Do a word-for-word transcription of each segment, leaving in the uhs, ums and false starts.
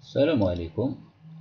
السلام عليكم.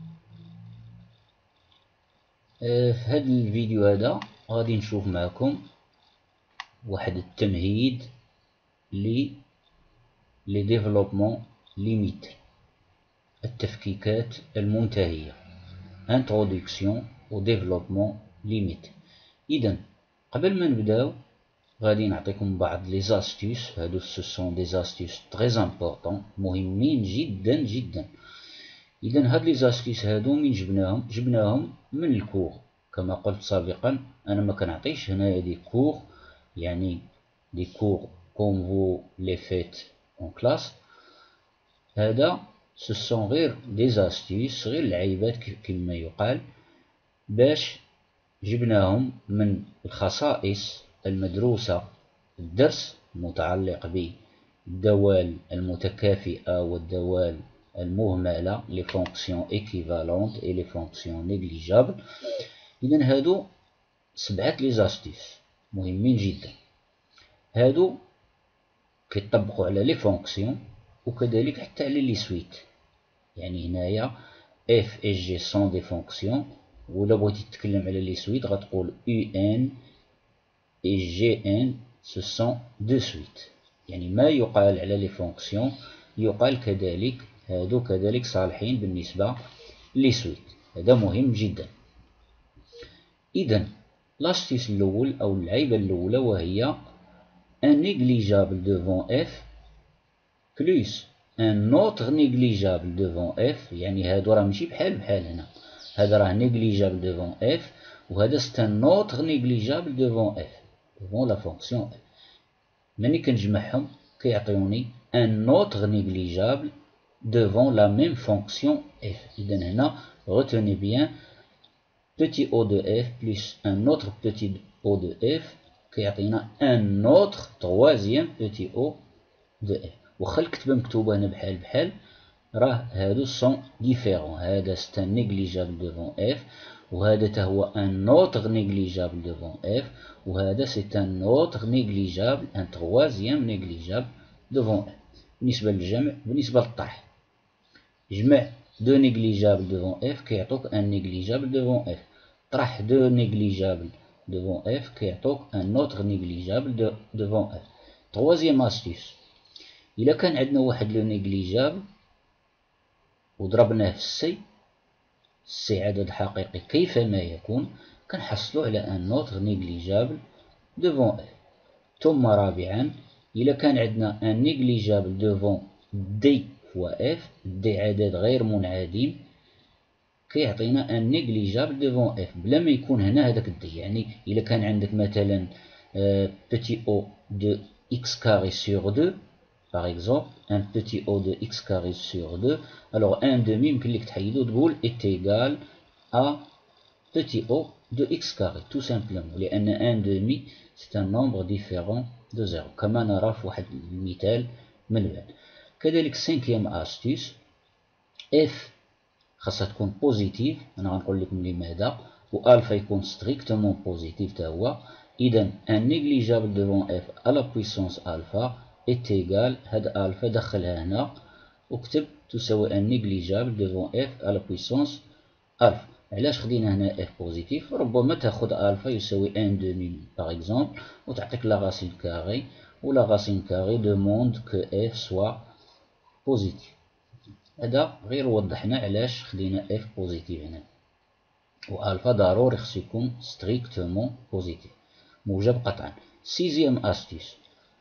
آه، في هذا الفيديو هذا غادي نشوف معكم واحد التمهيد ل لي ديفلوبمون ليميت، التفكيكات المنتهية، introduction au développement limite. إذا قبل ما نبداو غادي نعطيكم بعض لي زاستيس. هادو سو سون دي زاستيس تري امبورطون، مهمين جدا جدا. إذا هاد لي زاستيس هادو من جبناهم جبناهم من الكور. كما قلت سابقا أنا ما كنعطيش هنايا دي كور، يعني دي كور كوم فو لي فيت اون كلاس. هذا سو سون غير دي زاستيس، غير العيبات كما يقال، باش جبناهم من الخصائص المدروسة الدرس المتعلق بالدوال المتكافئة والدوال المهملة، les fonctions équivalentes et les fonctions négligeables. إذن هادو سبعة لي زاستيس مهمين جدا. هادو كيطبقوا على لي فونكسيون وكذلك حتى على لي سويت. يعني هنايا اف اس جي سون دي فونكسيون، ولا بغيتي تتكلم على لي سويت غتقول يو ان et gn ce sont deux suites. يعني ما يقال على لي فونكسيون يقال كذلك، هادو كذلك صالحين بالنسبة لي سويت. هذا مهم جدا. إذن لاستيس الأول أو العيبة الأولى وهي ان نيجليجابل devant f plus un autre négligeable devant f. يعني هادو راه ماشي بحال بحال، هنا هذا راه négligeable devant f وهذا c'est un autre négligeable devant f devant la fonction f. ملي كنجمعهم كيعطيوني un autre négligeable devant la même fonction f. إذن هنا retenez bien petit o de f plus un autre petit o de f كيعطينا un autre troisième petit o de f. واخا الكتبة مكتوبة هنا بحال بحال راه هادو سون ديفيرون. هذا c'est un négligeable devant f وهذا تا هو un autre négligeable devant f وهذا c'est un autre négligeable un troisième négligeable devant f. بالنسبة للجمع، بالنسبة للطرح، جمع دو négligeable devant f كيعطوك un négligeable devant f. طرح دو négligeable devant f كيعطوك un autre négligeable devant f. troisième astuce، إلا كان عندنا واحد لو négligeable وضربناه في السي، السي عدد حقيقي كيفما يكون، كنحصلو على ان نوتر نيجليجابل دوفون اف. ثم رابعا، إلا كان عندنا ان نيجليجابل دوفون دي فوا اف، دي عدد غير منعدم، كيعطينا ان نيجليجابل دوفون اف بلا ما يكون هنا هذاك الدي. يعني إلا كان عندك مثلا بتي او دو اكس كاري سور دو par exemple un petit o de x carré sur deux, alors un demi يمكن لك تحيدو تقول est égal à petit o de x carré tout simplement، لأن un demi c'est un nombre différent de zéro كما نرى في واحد المثال من بعد. كذلك cinquième astuce، f خاصها تكون بوزيتيف، أنا غنقول لكم لماذا، و alpha يكون strictement بوزيتيف تا هو. إذا un négligeable devant f à la puissance alpha est égal، هاد ألفا دخلها هنا وكتب تساوي ان نيجليجابل دوفون اف على بويسونس ألفا. علاش خدينا هنا اف بوزيتيف؟ ربما تاخد ألفا يساوي ان دومي باغ اكزومبل وتعطيك لا غاسين كاري، و لا غاسين كاري دوموند كو اف سوا بوزيتيف. هذا غير وضحنا علاش خدينا اف بوزيتيف هنا، و ألفا ضروري خصو يكون ستريكتومون بوزيتيف موجب قطعا. سيزيام أستيس،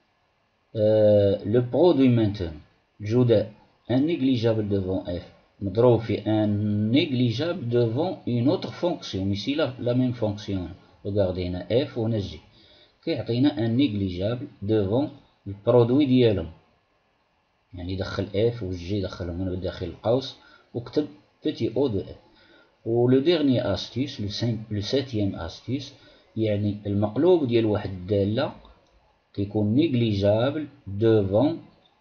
Euh, le produit maintenant جداء un négligeable devant f مضروب في un négligeable devant une autre fonction ici la, la même fonction. regardez هنا f وهنا g كيعطينا un négligeable devant البرودوي ديالهم، يعني دخل f و g دخلهم هنا بداخل القوس وكتب petit o de f. و le dernier astuce le septième astuce، يعني المقلوب ديال واحد الدالة كيكون نيجليجابل دوفون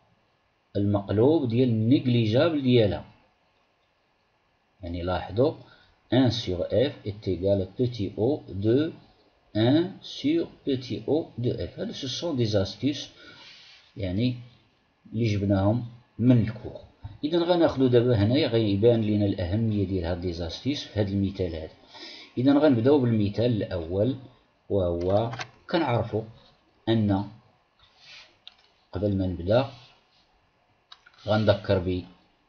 المقلوب ديال النيجليجابل ديالها. يعني لاحظوا un sur f est égal à petit o de un sur petit o de f. هادو ce sont des astuces يعني اللي جبناهم من الكور. إذا غناخدو دابا هنايا غيبان لينا الأهمية ديال هاد لي زاستيس في هاد المثال هذا. إذا غنبداو بالمثال الأول، وهو كنعرفو أن قبل ما نبدا غنذكر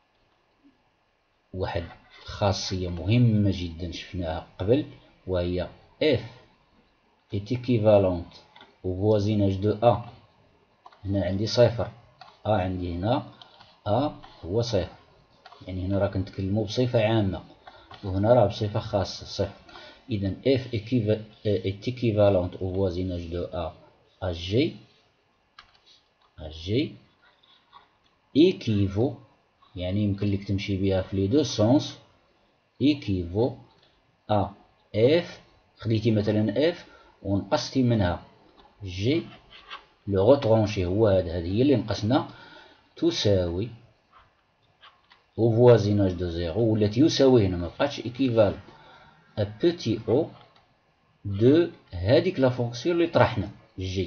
بواحد خاصية مهمة جدا شفناها قبل، وهي F est équivalente au voisinage de A. هنا عندي صفر، A عندي هنا A هو صفر، يعني هنا راه كنتكلمو بصفة عامة وهنا راه بصفة خاصة صفر. إذا F est équivalente au voisinage de A à G à G équivaut، يعني يمكن لك تمشي بها في لي دو سونس، équivaut à F. خديتي مثلا F ونقصتي منها G، لو غوترونشي هو هذا، هذه هي اللي نقصنا، تساوي au voisinage de زيرو، ولات يساوي هنا مبقاتش équivalent à petit o de هذيك لا فونكسيون اللي طرحنا G.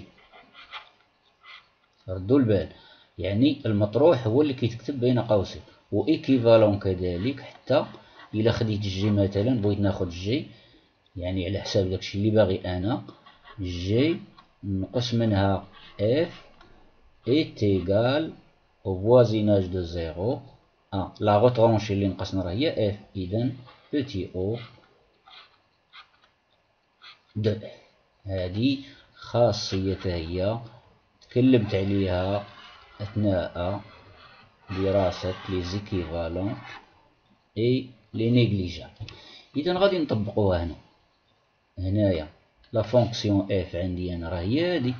ردوا البال، يعني المطروح هو اللي كيتكتب بين قوسين، و équivalent كذلك. حتى إلا خديت جي مثلا، بغيت ناخد جي يعني على حساب داكشي اللي باغي أنا، جي نقص منها F est égal au voisinage de زيرو اه لا غوترونشي اللي نقصنا راه هي F، إذا petit o de F. هذه خاصية هي تكلمت عليها أثناء دراسة لي زيكيفالون اي لي نيغليجابل. إذا غادي نطبقوها هنا. هنايا لا فونكسيون اف عندي أنا راه هي هادي،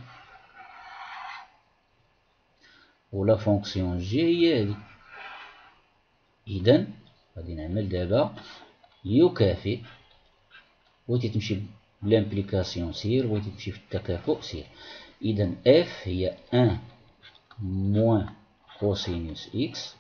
و لا فونكسيون جي هي هادي. إذا غادي نعمل دابا يكافئ، بغيتي تمشي بلامبليكاسيون سير، بغيتي تمشي في التكافؤ سير. إذا اف هي واحد موان كوسينوس إكس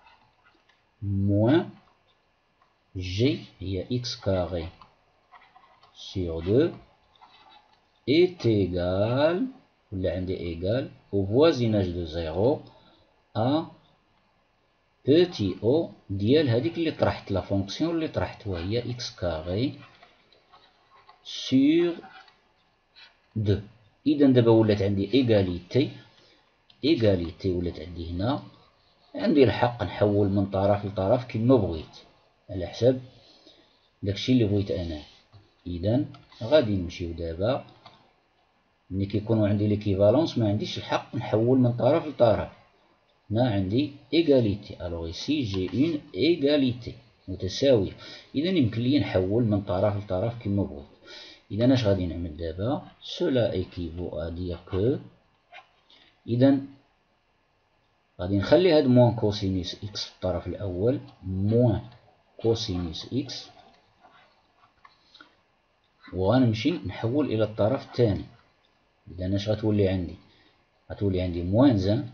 موان G هي x carré sur deux est égal، ولا عندي égal au voisinage de zéro à petit o ديال هذيك اللي طرحت، لا فونكسيون اللي طرحت، وهي x carré sur deux. إذا دابا ولات عندي égalité، égalité ولات عندي هنا، عندي الحق نحول من طرف لطرف كما بغيت على حساب داكشي اللي بغيت انا. اذا غادي نمشيو دابا، ملي كيكونوا عندي ليكيفالونس ما عنديش الحق نحول من طرف لطرف، هنا عندي ايغاليتي. الوغ ايسي جي اون ايغاليتي متساويه، اذا يمكن لي نحول من طرف لطرف كما بغيت. اذا اش غادي نعمل دابا؟ سولا ايكيفو ا دير كو، اذا غادي نخلي هاد موان كوسينوس اكس في الطرف الاول، موان كوسينوس اكس، وغنمشي نحول الى الطرف الثاني. اذا اش غتولي عندي؟ غتولي عندي موان زان،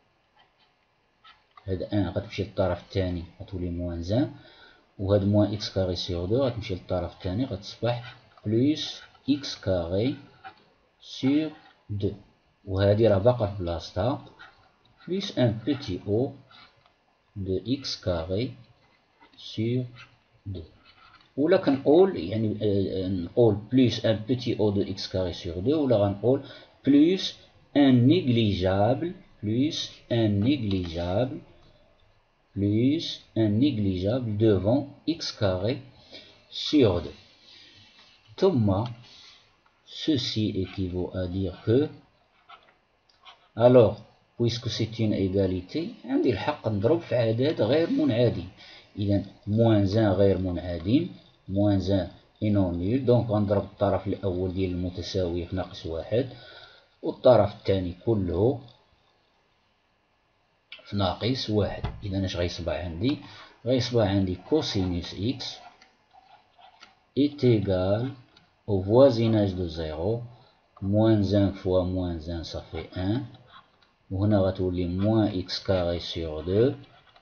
هاد ان غتمشي للطرف الثاني غتولي موان زان، وهاد موان اكس كاري سيغ دو غتمشي للطرف الثاني غتصبح بلوس اكس كاري سيغ دو، وهادي راه باقا في بلاصتها، بلوس ان بوتي او دو اكس كاري سيغ دو. ولا كنقول يعني نقول بلوس ان بوتي او دو اكس كاري سيغ دو، ولا غنقول بلوس ان نيغليجابل، بلوس ان نيغليجابل plus un négligeable devant x carré sur deux. Thomas, ceci équivaut à dire que, alors, puisque c'est une égalité, عندي الحق نضرب في عدد غير منعدم. إذا moins un غير منعدم، moins un est non nul، donc غنضرب الطرف الأول ديال المتساوية في ناقص واحد، والطرف الثاني كله في ناقص واحد. إذا اش غيصبح عندي؟ غيصبح عندي كوسينوس إكس est égal au voisinage de zéro، moins un fois moins un ça fait un، وهنا غتولي moins x carré sur deux،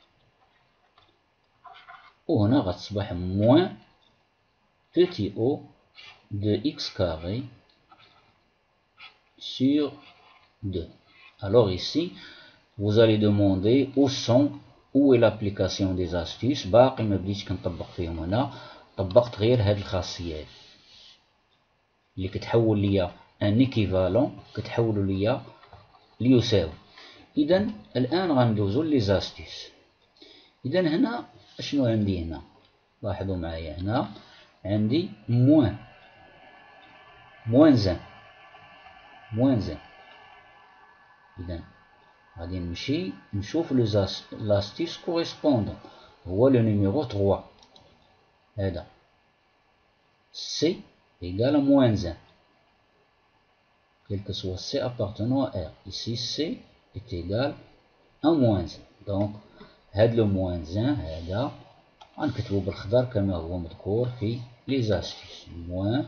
وهنا غتصبح moins petit o de x carré sur deux. Alors ici vous allez demander où sont, où est l'application des astuces. باقي ما بديتش كنطبق فيهم هنا، طبقت غير هاد الخاصية اللي كتحول ليا ان ايكيفالون كتحولوا ليا ليساوي. اذا الان غندوزو لي زاستيس. اذا هنا اشنو عندي هنا؟ لاحظوا معايا هنا عندي موان موان زان موان زان. اذا غادي نمشي نشوف لو لاستيس كوريسبوندون هو لو نيميرو ثلاثة. هذا سي égal à moins un, quel que soit C appartenant à R. Ici, C est égal à moins un. Donc, هذا le moins un هذا غنكتبو بالخضر كما هو مذكور في les astuces. Moins,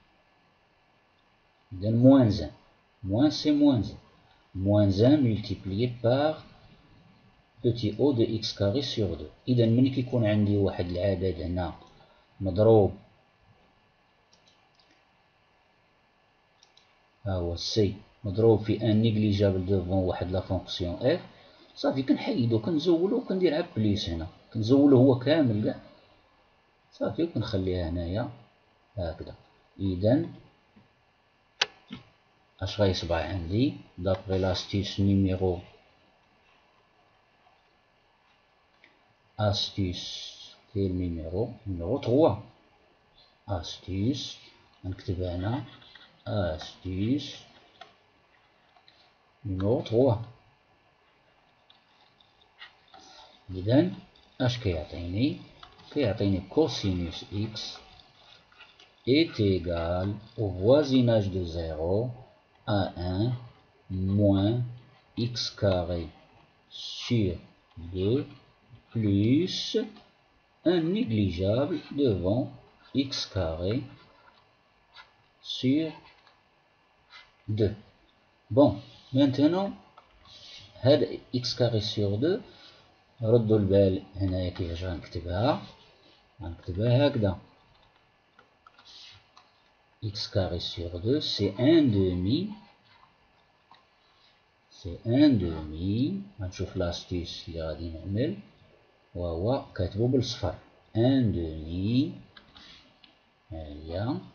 إذا moins un. Moins c'est moins un. Moins un multiplié par petit o de x carré sur deux. إذا ملي كيكون عندي واحد العدد هنا مضروب ها هو سي مضروب في ان نيغليجابل دوفون واحد لا فونكسيون اف، صافي كنحيدو كنزولو وكندير عا بليس هنا، كنزولو هو كامل كاع صافي وكنخليها هنايا هكذا. اذا اش غيصبح عندي دابغي لاستيس نيميرو astuce كاين نيميرو نيميرو ثلاثة. astuce غنكتبها هنا astuce numéro ثلاثة. إذا اش كيعطيني؟ كيعطيني cosinus x est égal au voisinage de zéro à un moins x carré sur deux plus un négligeable devant x carré sur deux. Bon, maintenant هذا x carré sur deux ردوا البال هنايا كيفاش غنكتبها. غنكتبها هكذا x carré sur deux c'est un demi c'est un demi. غنشوف لاستيس اللي غادي نعمل وهو كاتبو بالصفر un demi. هاهي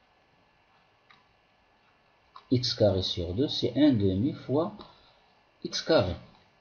x carré sur deux c'est un demi fois x carré.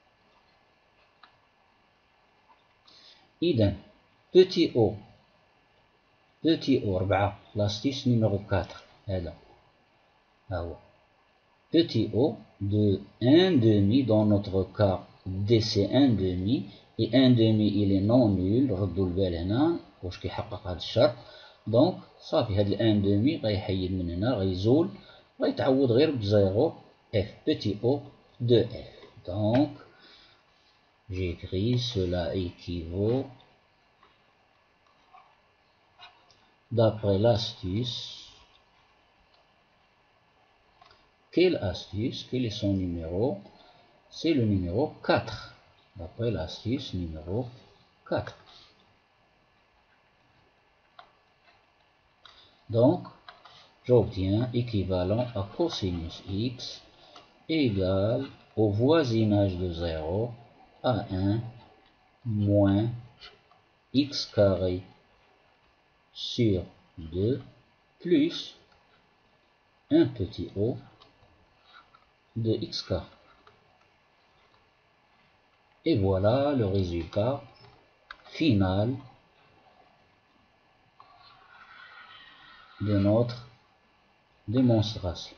إذا petit o petit o أربعة لاستيس numéro quatre هذا ها هو petit o de un demi dans notre cas d c'est un demi et un demi il est non nul. ردوا البال هنا واش كيحقق هذا الشرط. دونك صافي هاد الان دومي غيحيد من هنا غيزول غيتعوض غير بزيرو اف petit o de f. Donc j'écris cela équivaut d'après l'astuce. Quelle astuce? Quel est son numéro? C'est le numéro quatre. D'après l'astuce numéro quatre. Donc, j'obtiens équivalent à cosinus x égale au voisinage de zéro à un moins x carré sur deux plus un petit o de x carré. Et voilà le résultat final de notre démonstration.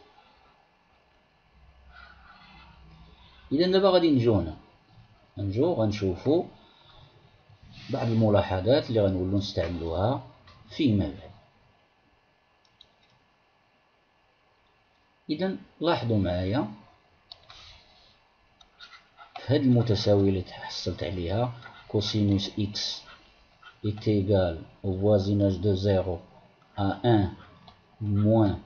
إذا دابا غادي نجيو هنا نجيو غنشوفو بعض الملاحظات اللي غنولو نستعملوها فيما بعد. إذا لاحظوا معايا في هاد المتساوية اللي تحصلت عليها cosinus x est égal au voisinage de zéro à un moins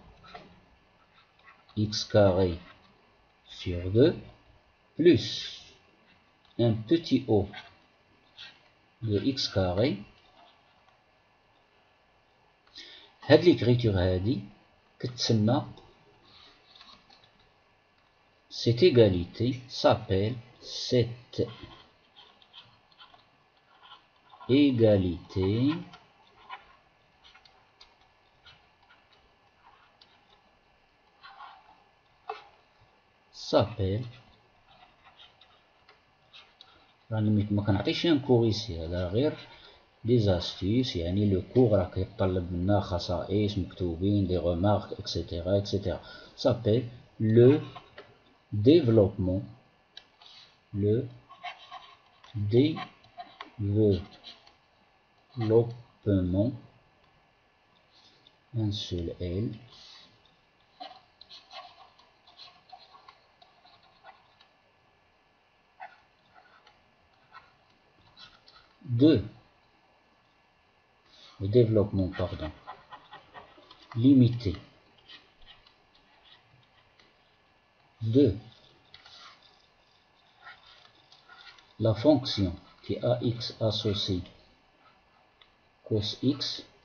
x carré sur deux plus un petit o de x carré. هاد l'écriture هادي كتسمى cette égalité s'appelle cette égalité s'appelle. راني ما كنعطيش ان كور يسي، هذا غير دي زاستيس، يعني لو كور راه كيطلب منا خصائص مكتوبين دي غومارك اكسيتيرا اكسيتيرا. s'appelle le développement le développement un seul L de le développement pardon limité de la fonction qui a x associé cos x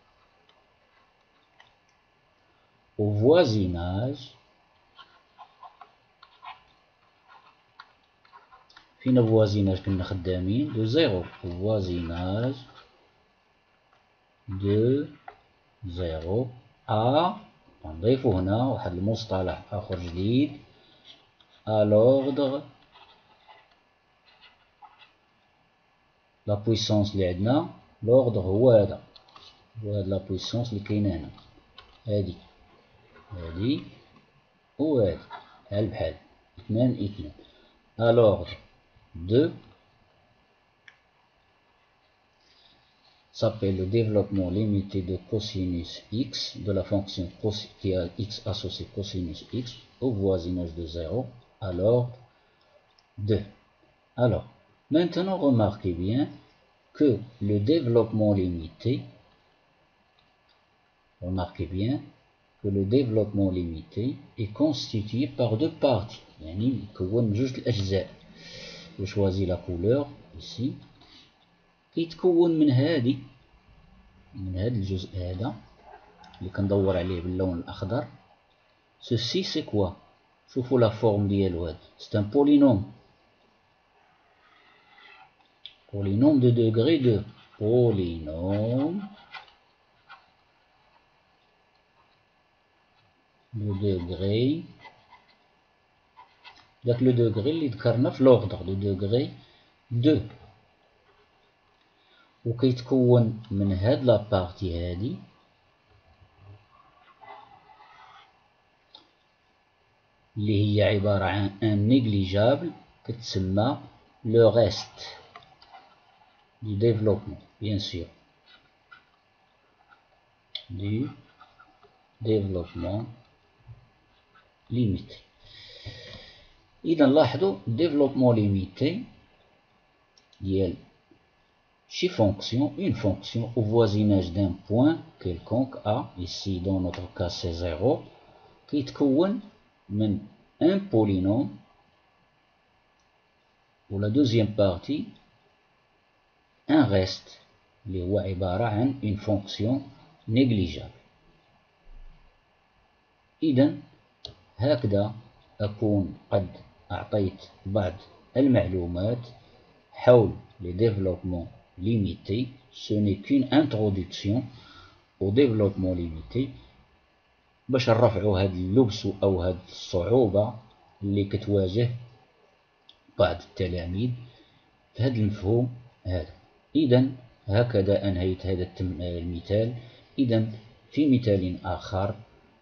au voisinage فين voisinage كنا خدامين de zéro voisinage de zéro à نضيفو هنا واحد المصطلح آخر جديد à l'ordre la puissance اللي عندنا l'ordre هو هذا هو هاد لا puissance اللي كاينه هنا هادي هادي وهادي بحال بحال اثنان اثنان à l'ordre de s'appelle le développement limité de cosinus x de la fonction qui a x associé cosinus x au voisinage de zéro à l'ordre de. Alors, maintenant remarquez bien que le développement limité, remarquez bien que le développement limité est constitué par deux parties. يعني يكون جوج الأجزاء. Je choisis la couleur ici. كيتكون من هادي من هاد الجزء هذا اللي كندور عليه باللون الأخضر. Ceci c'est quoi؟ شوفوا لا فورم ديالو هاد. C'est un polynôme. Polynôme de degré deux. Polynôme de degré. داك لو دوغري اللي ذكرنا في لوغدر دو دوغري deux. وكيتكون من هاد لا بارتي هادي اللي هي عبارة عن ان نيغليجابل كتسمى لو ريست du développement bien sûr du développement limité. إذا لاحظوا développement limité ديال شي fonction, une fonction au voisinage d'un point quelconque A, ici dans notre cas c'est zéro, كيتكون من un polynôme ou la deuxième partie un reste اللي هو عبارة عن une fonction négligeable. إذن هكذا أكون قد أعطيت بعض المعلومات حول le développement limité. Ce n'est qu'une introduction au développement limité باش نرفعوا هاد اللبس أو هاد الصعوبة اللي كتواجه بعض التلاميذ في هاد المفهوم هذا. إذن هكذا أنهيت هذا المثال. إذن في مثال آخر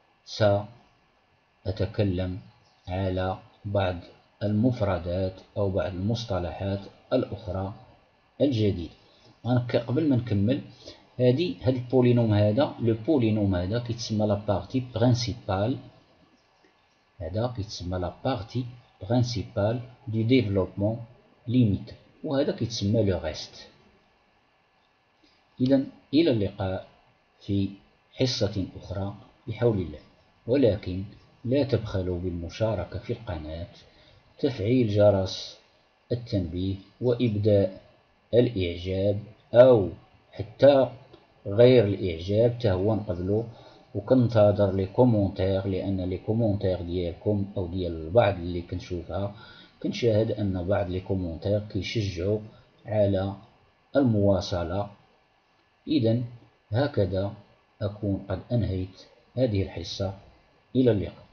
سأتكلم على بعض المفردات أو بعض المصطلحات الأخرى الجديدة. قبل ما نكمل هادي هاد البولينوم هذا لو بولينوم هذا كيتسمى لا بارتي برينسيبال. هذا كيتسمى لا بارتي برينسيبال دو ديفلوبمون ليميتي وهذا كيتسمى لو ريست. إذن إلى اللقاء في حصة أخرى بحول الله، ولكن لا تبخلوا بالمشاركة في القناة، تفعيل جرس التنبيه وإبداء الإعجاب أو حتى غير الإعجاب تهو نقبلو. وكنتظر لي كومونتير لأن لي كومونتير ديالكم أو ديال البعض اللي كنشوفها كنشاهد أن بعض لي كومونتير كيشجعوا على المواصلة. إذن هكذا أكون قد أنهيت هذه الحصة. إلى اللقاء.